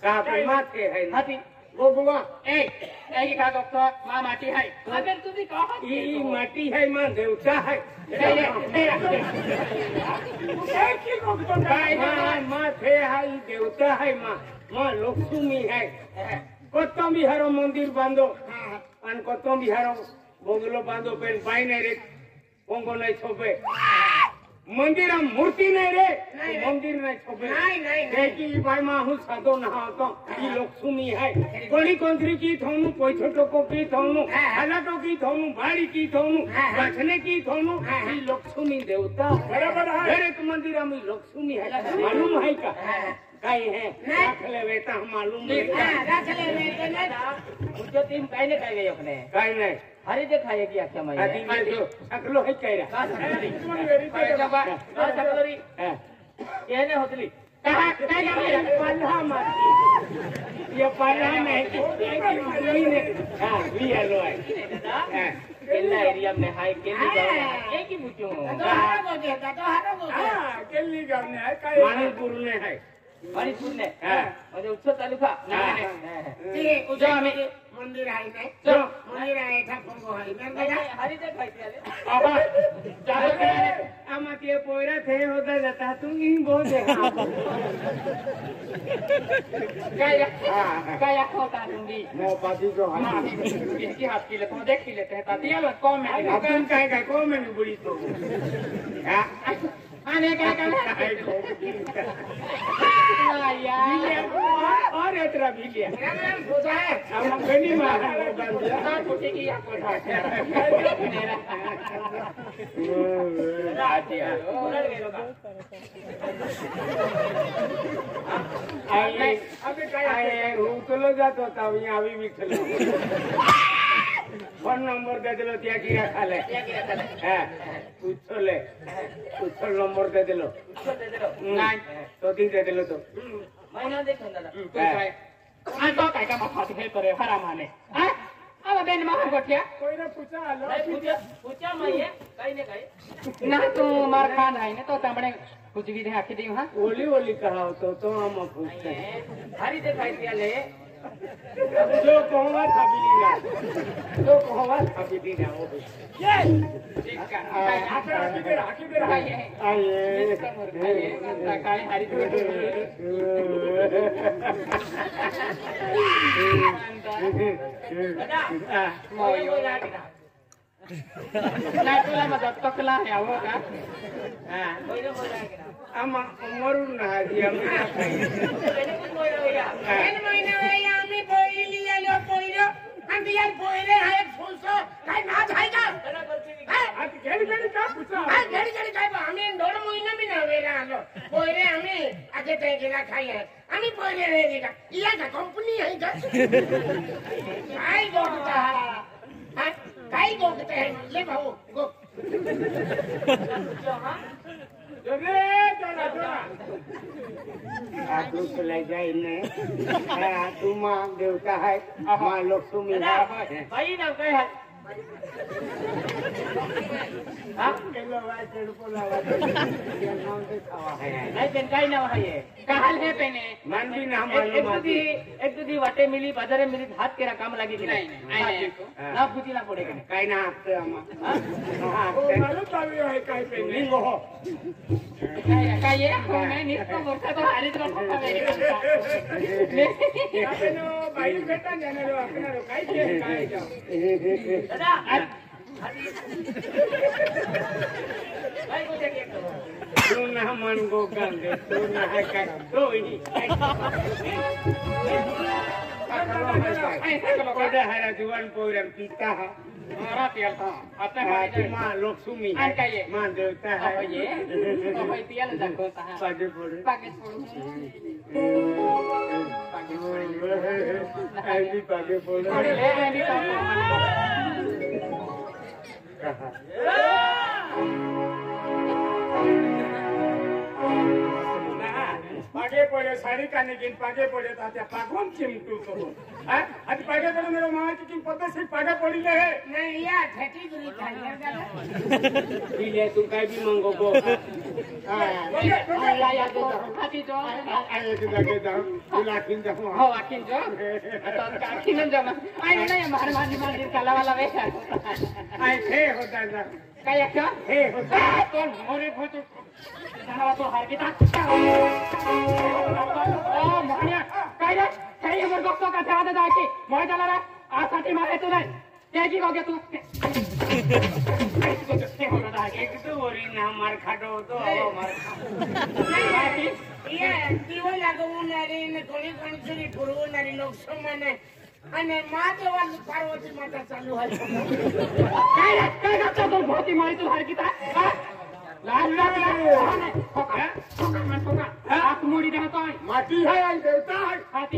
कहा पे माथे है हाथी वो बुआ ए की का डॉक्टर मां माटी है अगर तू भी कहा ई माटी है मां देवता है माथे है देवता है मां लक्ष्मी है कतो बिहार मंदिर बांधो अन कतो बिहार बंगलो बांधो पेन पाई नहीं रे पंगो नहीं छोपे मंदिर मूर्ति नहीं रे मंदिर नहीं छोपे नहीं भाई माँ हूँ साधो नहा तो ये लक्ष्मी है कोली कंत्री की थोनू कोई छोटो को की थोनू हलाटो की थोनू बाड़ी की थोनू बचने की थोनू ये लक्ष्मी देवता बराबर है हर एक मंदिर में लक्ष्मी है मालूम है का कहीं है रख ले बेटा मालूम है रख ले बेटा ना मुझे तीन कहने कह गए अपने कहीं नहीं हरी दिखाए कि क्या मैं आदि में जो अकलो है कह रहा सकलोरी ये ने होतली कहां पाला माटी ये पाला में कोई ने हां लिया लो है केला एरिया में हाय केली गांव एक ही पूछो तो हारो गो हां केली गांव में है काय मणिपुर में है मणिपुर ने म्हणजे उत्सव तालुका ते उजा में मंदिर है नहीं तो मंदिर है था पंगो है मैं हरी दे खाई आबा चालू करे आमा के पोयरा थे होता जाता तू ही बहुत देखा काय होता तुंडी मो पाती जो है इसकी हाथ की लेते देख की लेते हैं तातिया लो कौन में अपन काय काय कौन में बुरी तो हां आने क्या और इतना भी लिया हम गनी मार पूछे कि या कोठा आए उतलो जातो तब यहाँ अभी भी चलो फोन नंबर दे दिलो त्या की रखा ले हां उछल नंबर दे दिलो नहीं तो दिन दे दिलो तो महीना देखो दादा तू काय आ तो काय का माफी है करे हरा माने हां अब बेन मार गोटिया कोई ने पूछा आलो पूछा मैं ये कहीं ने कहीं ना तू मार खान है ना तो तमने कुछ भी दे आके दियो हां ओली ओली कहा तो हम पूछते हैं हरी दिखाई दिया ले जो कहवा था बिलीना जो कहवा था बिलीना वो ये ठीक है आके दे आइए काय हरी दादा मोयो ना तुला मदत तकला है वो का हां मोयो बोला आमा मरू ना दिया मैं मैंने कुछ मोयो या एन महीने या आम्ही पोइली आलो पोइलो हम यार पोइले आहे फुसो काय ना जायगा आज गेली का पूछा हां गेली काय आम्ही 2 महिना भी ना वेला आलो पोइले आम्ही आगे ते गेला खाई आहे आम्ही पोइले रे गेला इया का कंपनी आहे का काय गोगता हां काय गोगते है ले भाऊ गो रे जोरा आदू को ले जाए ने तू मां देवता है मां लक्ष्मी है भाई ना काय है हां केलो वाई चढ़ को लावा ये नाम से खावा है नहीं पेन काय ना है ये काल है पेने मन भी ना मालूम एक दो दी वाटे मिली बाजारे मिली हाथ केरा काम लगी कि नहीं ना पूछी ना पड़े कि काय ना आपते हम हां मालूम पावी है काय पे लिंगो हो काय ये मैं निस्को मोटा तो हारी तो आपनो भाई बेटा जाने लो अपना लो काय के काय जाओ दादा भाई को देखिए तू ना मन को गंदे तू ना है का कोई कोई हरा जीवन पोरम पीता है मारा पियल था अपने मां लक्ष्मी है का ये मां देवता है ये तो भाई पियल जाको ता पागे पड़े पागे ऐसी पागे पड़े ले नहीं पागे पड़े साड़ी काने किन पागे पड़े ताते पागोन चिमटू तो हां आज पागे तो मेरे मामा की किन पता से पागे पड़ी ले नहीं या ठेकी गुरी खाइए दादा ले तू काय भी मंगो को हां या तो खाती जो आए के लगे जाओ तू लाखिन जाओ हो आखिन जो तो आखिन जमा आई नहीं मार मंदिर काला वाला वे आई थे होता जा काय क्या हे होता तो मोरे भूत जाना तो हार की ता ओ मोहनिया काय रे काय हमर गप्पा का ध्यान दे की मोय चला रे आसाठी मारे तू नाही तेजी हो गया तू एक तो ओरी ना मार खाटो तो मार ये दिवो लागवणारे ने कोणी कोणीतरी ठरवणारे लोक समान અને માતેવાળી પાર્વતી માતા ચાલુ હોય काय करता तू भोती मारी तू हार की ता लाल लाल आप मुड़ी दे तो माटी है आई देवता है हाथी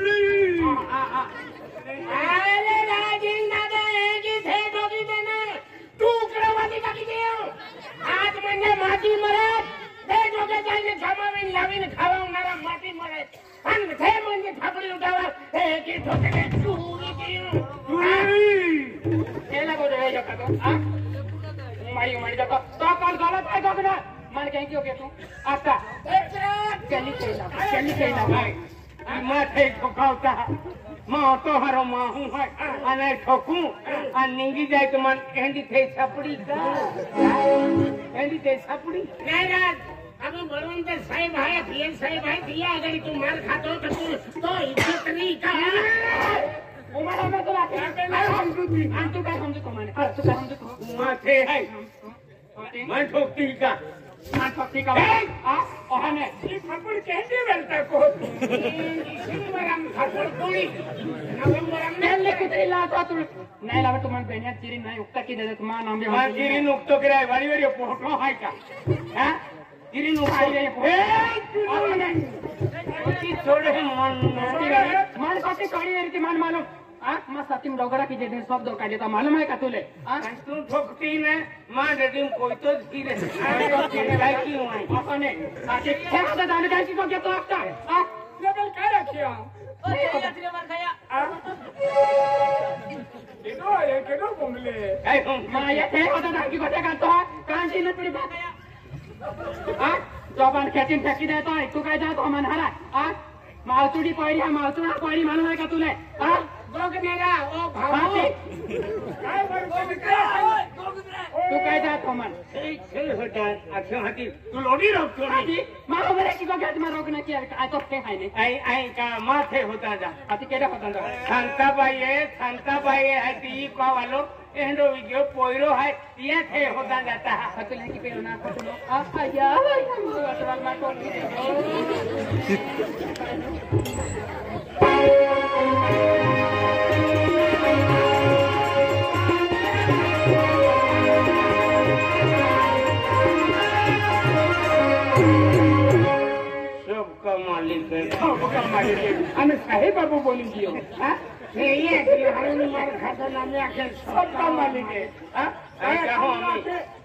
अरे राजेंद्र दादा की थे डोगी देना तू उकड़वादी का की देव आज म्हणजे माटी मरे ते डोगे जाईने जमावीन लावीन खावणारा माटी मरे आणि ते म्हणजे थापडी उठावा हे की ठोकले चुरी देव केला को दे जका तो मारी जका तो कॉल गलत है को ना मान कहीं क्यों के तू आता चली केला भाई माथे ठोकावता मां तो हरो मां हूं है अने ठोकू आ निंगी जाए तो मन एंडी थे छपड़ी का एंडी थे छपड़ी नाही राज अब बळवंत साहेब आहे पीएन साहेब आहे दिया अगर तू मार खातो तो तू तो इज्जत नहीं का उमारा में तो हम तू काय समझो माने तू काय समझो माथे है मैं ठोकती का मान पक्की का आ ओहने ये थप्पड़ कैसे मिलता को सिंगरम थप्पड़ कोणी नवंबरम मैं लेके तेला तो तू नहीं लावे तुम बेनिया चिरी नहीं उक्ता की दे तुम नाम भी मां गिरी नुक्तो करे वाली वाली फोटो है का हां गिरी नुक्तो रे ओहने की छोड़े मन साथी काढी रे मन मालूम आ मा साथी डोगरा की जे शब्द काढले तो मालूम है का तुले आ तू ठोकती ने मां डेडिम कोई तो गिरे काय की हुई अपने साथी खेता दाने काय की तो आता आ लेवल का रखियो अरे यात्री मार खाया केडो बोंबले मां ये थे होता ना की गोटे का तो कांची न पड़ी बात आ जबान खेतीन फेकी देतो है तू काय जातो मन हरा आ मावतुडी पड़ी है मावतुडा पड़ी मालूम है का तुले आ दोग मेरा ओ भाऊ तू काय जातो मन खेल होता अच्छा हाथी तू लोडी रोक छोड़ी मारो मेरे की को गया तुम्हारा रोकना किया आ तो के है नहीं आई का माथे होता जा अति केडा होता जा शांता बाई है ती को वालो एंडो विडियो पोइरो है ये थे होता जाता है तो लेके पे ना को आ या सवाल मार को सबका मालिक है हमें साहेब बाबू बोली दियो हां ये हरनी मार खाता ना मैं आके सबका मालिक है हां